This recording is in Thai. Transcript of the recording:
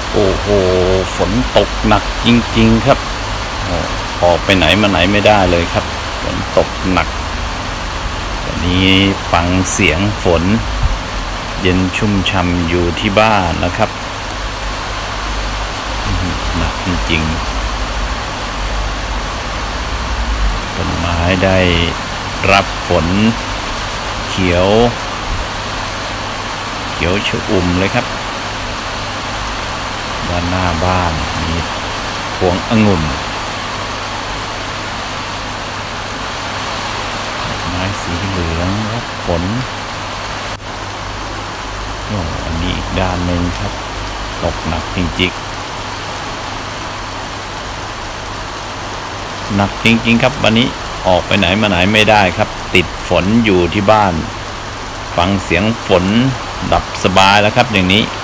โอ้โหฝนตกหนักจริงๆครับออกไปไหนมาไหนไม่ได้เลยครับฝนตกหนักวันนี้ฟังเสียงฝนเย็นชุ่มช่ำอยู่ที่บ้านนะครับหนักจริงๆต้นไม้ได้รับฝนเขียวชอุ่มเลยครับด้านหน้าบ้านมีพวงองุ่นไม้สีเหลืองรับฝนอันนี้อีกด้านหนึ่งครับตกหนักจริงๆหนักจริงๆครับวันนี้ออกไปไหนมาไหนไม่ได้ครับติดฝนอยู่ที่บ้านฟังเสียงฝนดับสบายแล้วครับอย่างนี้